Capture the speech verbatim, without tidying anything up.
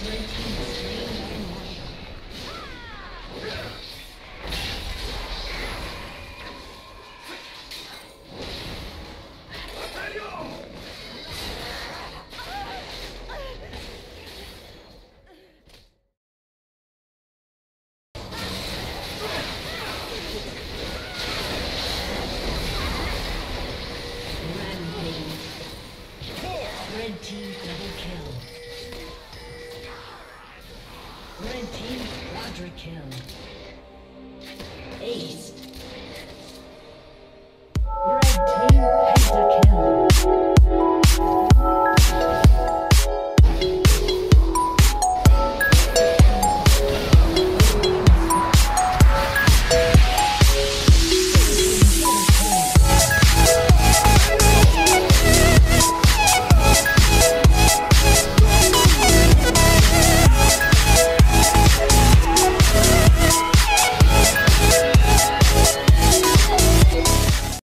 Red team has slain Baron Nashor. Red team double kill. Red team quadra kill. Ace.